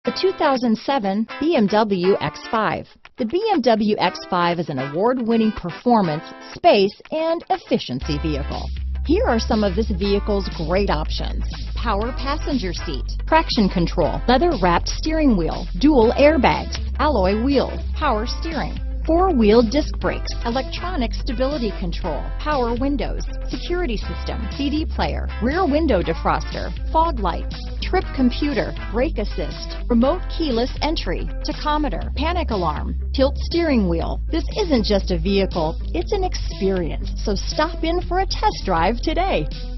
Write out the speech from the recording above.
The 2007 BMW X5. The BMW X5 is an award-winning performance, space, and efficiency vehicle. Here are some of this vehicle's great options: power passenger seat, traction control, leather-wrapped steering wheel, dual airbags, alloy wheels, power steering, four-wheel disc brakes, electronic stability control, power windows, security system, CD player, rear window defroster, fog lights, trip computer, brake assist, remote keyless entry, tachometer, panic alarm, tilt steering wheel. This isn't just a vehicle, it's an experience. So stop in for a test drive today.